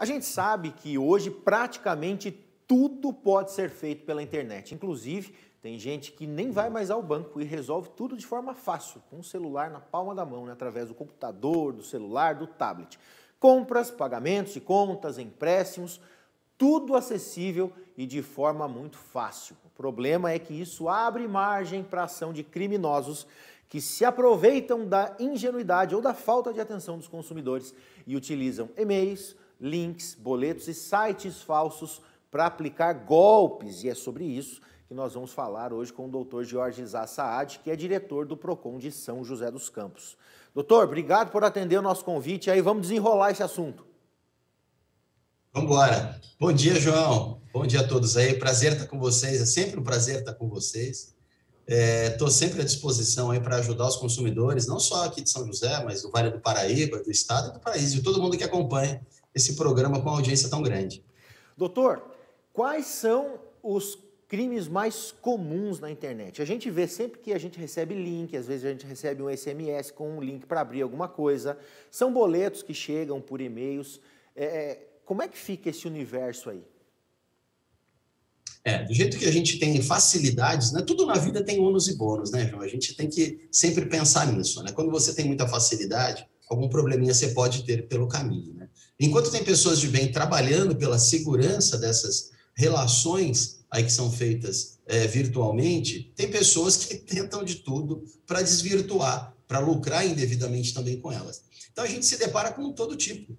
A gente sabe que hoje praticamente tudo pode ser feito pela internet. Inclusive, tem gente que nem vai mais ao banco e resolve tudo de forma fácil, com o celular na palma da mão, né? Através do computador, do celular, do tablet. Compras, pagamentos de contas, empréstimos, tudo acessível e de forma muito fácil. O problema é que isso abre margem para a ação de criminosos que se aproveitam da ingenuidade ou da falta de atenção dos consumidores e utilizam e-mails, links, boletos e sites falsos para aplicar golpes. E é sobre isso que nós vamos falar hoje com o Dr. Jorge Zá Saad, que é diretor do PROCON de São José dos Campos. Doutor, obrigado por atender o nosso convite. Aí vamos desenrolar esse assunto. Vamos embora. Bom dia, João. Bom dia a todos aí. Prazer estar com vocês. É sempre um prazer estar com vocês. Estou sempre à disposição aí para ajudar os consumidores, não só aqui de São José, mas do Vale do Paraíba, do estado e do país, de todo mundo que acompanha esse programa com uma audiência tão grande. Doutor, quais são os crimes mais comuns na internet? A gente vê sempre que a gente recebe link, às vezes a gente recebe um SMS com um link para abrir alguma coisa, são boletos que chegam por e-mails. Como é que fica esse universo aí? Do jeito que a gente tem facilidades, né? Tudo na vida tem ônus e bônus, né, João? A gente tem que sempre pensar nisso, né? Quando você tem muita facilidade, algum probleminha você pode ter pelo caminho, né? Enquanto tem pessoas de bem trabalhando pela segurança dessas relações aí que são feitas virtualmente, tem pessoas que tentam de tudo para desvirtuar, para lucrar indevidamente também com elas. Então, a gente se depara com todo tipo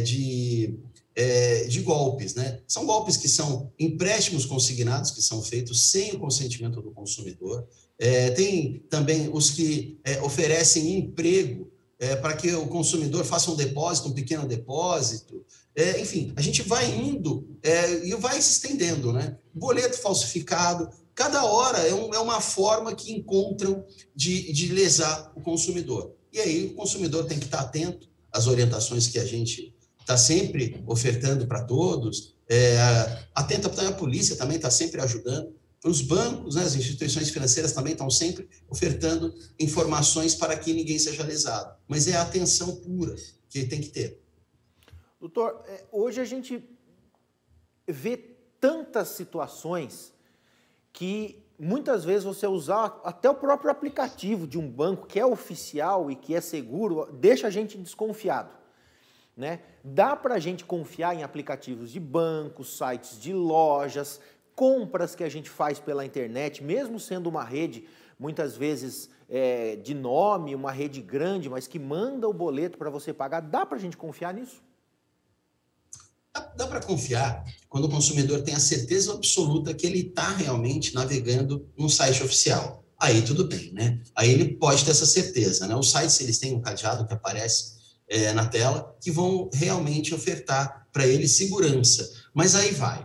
de golpes, né? São golpes que são empréstimos consignados, que são feitos sem o consentimento do consumidor. Tem também os que oferecem emprego para que o consumidor faça um depósito, um pequeno depósito. Enfim, a gente vai indo e vai se estendendo, né? Boleto falsificado, cada hora é uma forma que encontram de lesar o consumidor. E aí o consumidor tem que estar atento às orientações que a gente está sempre ofertando para todos, atenta também, a polícia também está sempre ajudando, os bancos, né, as instituições financeiras também estão sempre ofertando informações para que ninguém seja lesado, mas é a atenção pura que tem que ter. Doutor, hoje a gente vê tantas situações que muitas vezes você usar até o próprio aplicativo de um banco que é oficial e que é seguro, deixa a gente desconfiado. Né? Dá para a gente confiar em aplicativos de bancos, sites de lojas, compras que a gente faz pela internet, mesmo sendo uma rede, muitas vezes de nome, uma rede grande, mas que manda o boleto para você pagar. Dá para a gente confiar nisso? Dá para confiar quando o consumidor tem a certeza absoluta que ele está realmente navegando num site oficial. Aí tudo bem, né? Aí ele pode ter essa certeza, né? Os sites, eles têm um cadeado que aparece na tela, que vão realmente ofertar para ele segurança. Mas aí vai.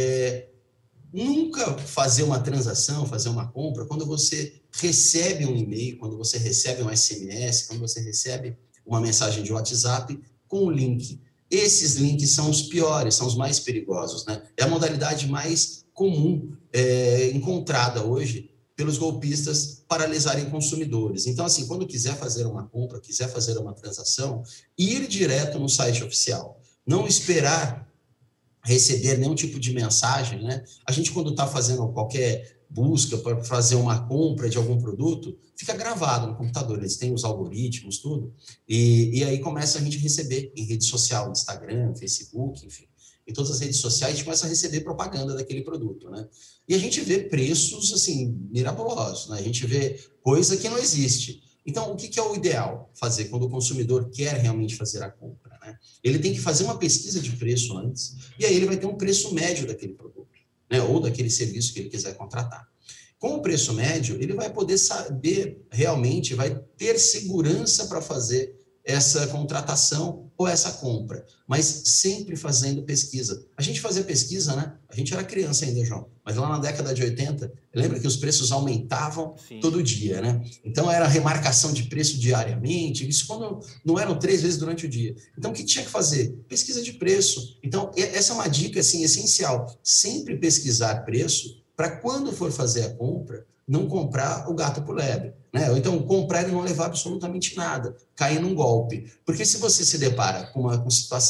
Nunca fazer uma transação, fazer uma compra, quando você recebe um e-mail, quando você recebe um SMS, quando você recebe uma mensagem de WhatsApp com um link. Esses links são os piores, são os mais perigosos, né? É a modalidade mais comum encontrada hoje pelos golpistas para lesarem consumidores. Então, assim, quando quiser fazer uma compra, quiser fazer uma transação, ir direto no site oficial. Não esperar receber nenhum tipo de mensagem, né? A gente, quando está fazendo qualquer busca para fazer uma compra de algum produto, fica gravado no computador, eles têm os algoritmos, tudo, e aí começa a gente receber em rede social, Instagram, Facebook, enfim, em todas as redes sociais, a gente começa a receber propaganda daquele produto, né? E a gente vê preços, assim, mirabolantes, né? A gente vê coisa que não existe. Então, o que é o ideal fazer quando o consumidor quer realmente fazer a compra, né? Ele tem que fazer uma pesquisa de preço antes, e aí ele vai ter um preço médio daquele produto, né? Ou daquele serviço que ele quiser contratar. Com o preço médio, ele vai poder saber realmente, vai ter segurança para fazer essa contratação ou essa compra, mas sempre fazendo pesquisa. A gente fazia pesquisa, né? A gente era criança ainda, João, mas lá na década de 80, lembra que os preços aumentavam todo dia, né? Então era remarcação de preço diariamente, isso quando não eram 3 vezes durante o dia. Então o que tinha que fazer? Pesquisa de preço. Então essa é uma dica assim essencial, sempre pesquisar preço para quando for fazer a compra, não comprar o gato por lebre, né? Ou então comprar e não levar absolutamente nada, cair num golpe. Porque se você se depara com uma situação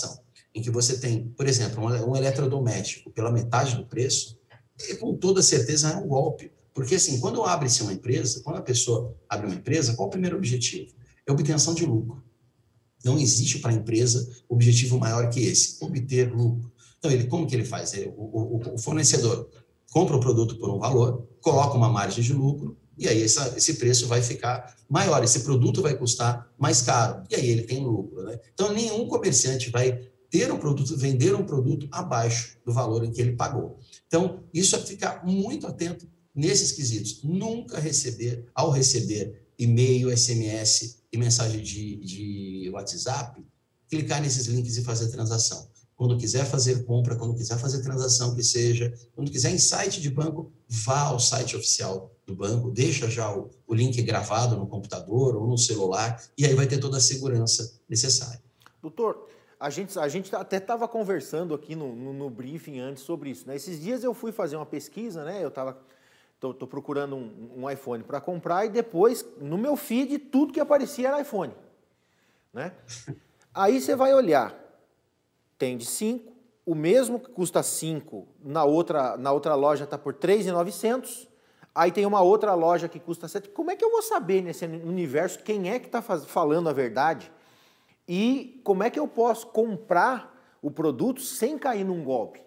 em que você tem, por exemplo, um eletrodoméstico pela metade do preço, e com toda certeza é um golpe. Porque, assim, quando abre-se uma empresa, quando a pessoa abre uma empresa, qual é o primeiro objetivo? É a obtenção de lucro. Não existe para a empresa objetivo maior que esse, obter lucro. Então, como que ele faz? O fornecedor compra o produto por um valor, coloca uma margem de lucro, e aí esse preço vai ficar maior, esse produto vai custar mais caro, e aí ele tem lucro, né? Então, nenhum comerciante vai ter um produto, vender um produto abaixo do valor em que ele pagou. Então, isso é ficar muito atento nesses quesitos. Nunca ao receber e-mail, SMS e mensagem de WhatsApp, clicar nesses links e fazer transação. Quando quiser fazer compra, quando quiser fazer transação que seja, quando quiser em site de banco, vá ao site oficial do banco, deixa já o link gravado no computador ou no celular, e aí vai ter toda a segurança necessária. Doutor, a gente até estava conversando aqui no briefing antes sobre isso, né? Esses dias eu fui fazer uma pesquisa, né? Tô procurando um iPhone para comprar e depois, no meu feed, tudo que aparecia era iPhone, né? Aí você vai olhar, tem de 5, o mesmo que custa 5, na outra loja está por 3.900, aí tem uma outra loja que custa 7. Como é que eu vou saber nesse universo quem é que está falando a verdade? E como é que eu posso comprar o produto sem cair num golpe?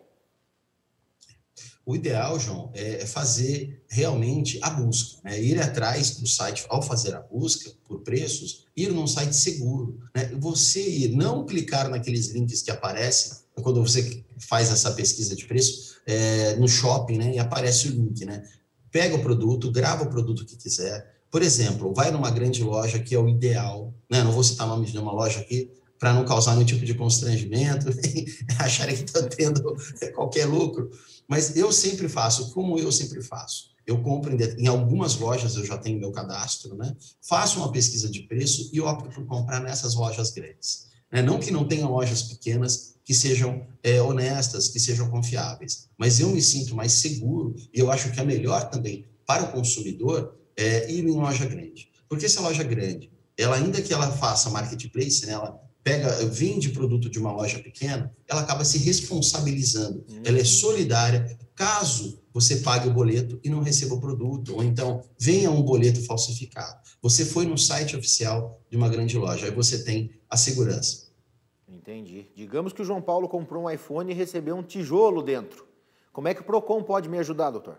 O ideal, João, é fazer realmente a busca, né? Ir atrás do site, ao fazer a busca por preços, ir num site seguro, né? Você ir, não clicar naqueles links que aparecem quando você faz essa pesquisa de preço no shopping, né? E aparece o link, né? Pega o produto, grava o produto que quiser. Por exemplo, vai numa grande loja, que é o ideal, né? Não vou citar nome de uma loja aqui, para não causar nenhum tipo de constrangimento, acharem que estão tendo qualquer lucro. Mas eu sempre faço, como eu sempre faço. Eu compro em algumas lojas, eu já tenho meu cadastro, né? Faço uma pesquisa de preço e opto por comprar nessas lojas grandes. Não que não tenham lojas pequenas que sejam honestas, que sejam confiáveis, mas eu me sinto mais seguro e eu acho que é melhor também para o consumidor ir em loja grande. Porque essa loja grande, ainda que ela faça marketplace, né, ela vende produto de uma loja pequena, ela acaba se responsabilizando. Ela é solidária caso você pague o boleto e não receba o produto, ou então venha um boleto falsificado. Você foi no site oficial de uma grande loja, aí você tem a segurança. Entendi. Digamos que o João Paulo comprou um iPhone e recebeu um tijolo dentro. Como é que o Procon pode me ajudar, doutor?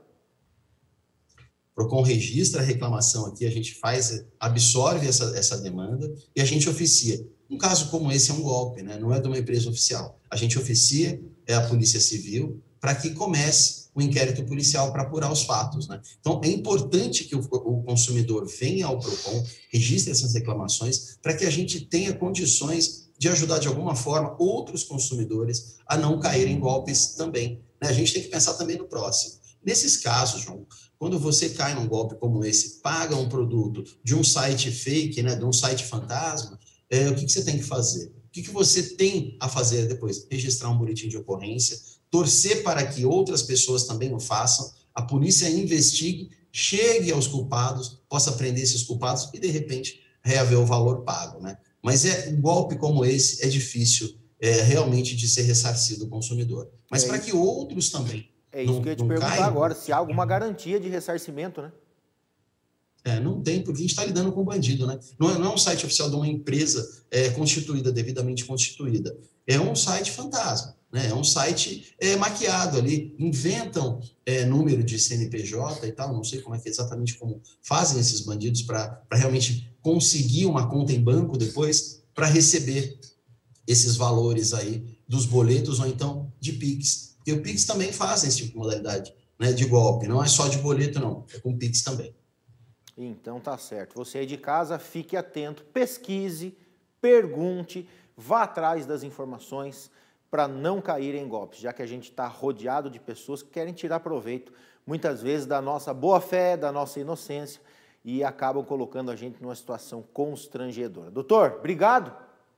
O Procon registra a reclamação aqui, a gente absorve essa demanda e a gente oficia. Um caso como esse é um golpe, né? Não é de uma empresa oficial. A gente oficia a Polícia Civil para que comece o inquérito policial para apurar os fatos, né? Então, é importante que o consumidor venha ao Procon, registre essas reclamações, para que a gente tenha condições de ajudar de alguma forma outros consumidores a não caírem em golpes também, né? A gente tem que pensar também no próximo. Nesses casos, João, quando você cai num golpe como esse, paga um produto de um site fake, né, de um site fantasma, o que você tem que fazer? O que você tem a fazer depois? Registrar um boletim de ocorrência, torcer para que outras pessoas também o façam, a polícia investigue, chegue aos culpados, possa prender esses culpados e, de repente, reaver o valor pago, né? Mas um golpe como esse é difícil realmente de ser ressarcido o consumidor. Mas para que outros também isso que eu ia te perguntar agora, se há alguma garantia de ressarcimento, né? Não tem, porque a gente está lidando com bandido, né? Não é um site oficial de uma empresa constituída, devidamente constituída. É um site fantasma, né? É um site maquiado ali. Inventam número de CNPJ e tal, não sei exatamente como fazem esses bandidos para realmente conseguir uma conta em banco depois para receber esses valores aí dos boletos ou então de Pix. Porque o Pix também faz esse tipo de modalidade, né, de golpe. Não é só de boleto, não. É com Pix também. Então tá certo. Você aí de casa, fique atento, pesquise, pergunte, vá atrás das informações para não cair em golpes, já que a gente está rodeado de pessoas que querem tirar proveito, muitas vezes, da nossa boa-fé, da nossa inocência, e acabam colocando a gente numa situação constrangedora. Doutor, obrigado.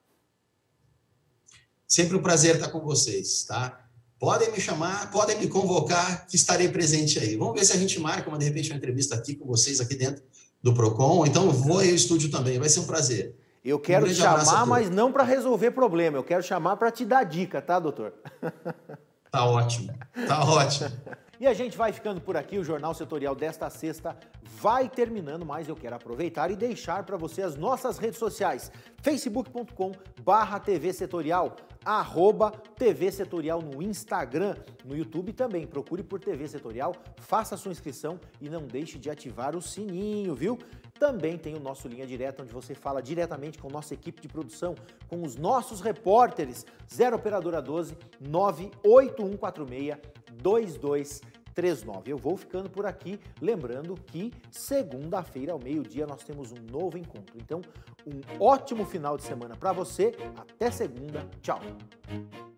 Sempre um prazer estar com vocês, tá? Podem me chamar, podem me convocar, que estarei presente aí. Vamos ver se a gente marca, de repente, uma entrevista aqui com vocês, aqui dentro do Procon. Então, vou aí ao estúdio também, vai ser um prazer. Eu quero te grande abraço a chamar, todos. mas não para resolver problema. Eu quero chamar para te dar dica, tá, doutor? Tá ótimo, tá ótimo. E a gente vai ficando por aqui, o Jornal Setorial desta sexta vai terminando, mas eu quero aproveitar e deixar para você as nossas redes sociais, facebook.com/TV Setorial, @TV Setorial no Instagram, no YouTube também, procure por TV Setorial, faça a sua inscrição e não deixe de ativar o sininho, viu? Também tem o nosso Linha Direta, onde você fala diretamente com nossa equipe de produção, com os nossos repórteres, 0 Operadora 12 98146 2239. Eu vou ficando por aqui, lembrando que segunda-feira ao meio-dia nós temos um novo encontro. Então, um ótimo final de semana para você. Até segunda. Tchau.